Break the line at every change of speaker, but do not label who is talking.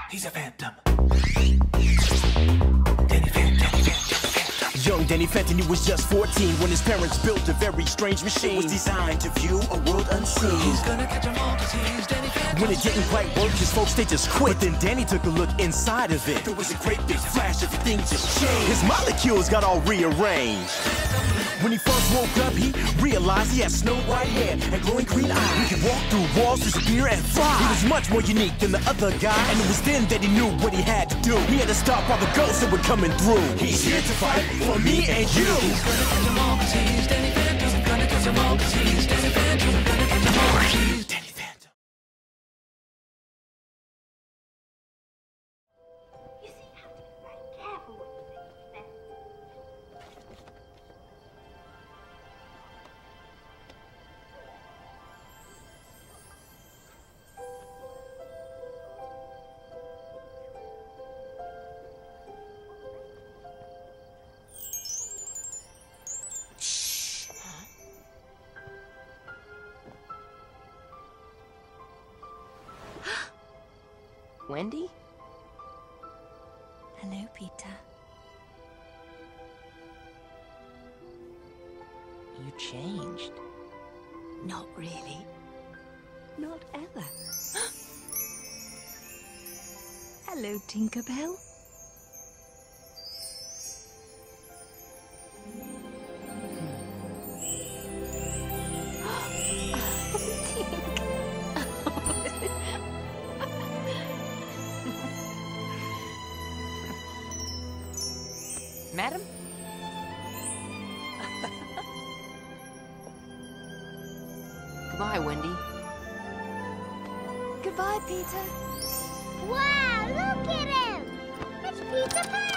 He's a phantom. Danny Phantom. Young Danny Phantom, he was just 14 when his parents built a very strange machine. It was designed to view a world unseen. He's gonna catch 'em all 'cause he's Danny Phantom. When it didn't quite work, his folks, they just quit. But then Danny took a look inside of it. There was a great big flash, everything just changed. His molecules got all rearranged. When he first woke up, he realized he had snow white hair and glowing green eyes. He could walk through walls, disappear, and fly. He was much more unique than the other guy, and it was then that he knew what he had to do. He had to stop all the ghosts that were coming through. He's here to fight for me and you. He's gonna catch 'em all 'cause he's Danny Phantom. He's gonna catch 'em all 'cause he's Danny Phantom. He's gonna catch 'em all 'cause he's Danny Phantom.
You see, you have to be very careful what you say to them.
Wendy?
Hello, Peter.
You changed.
Not really. Not ever. Hello, Tinkerbell.
Madam? Goodbye, Wendy.
Goodbye, Peter.
Wow, look at him! It's Peter Pan!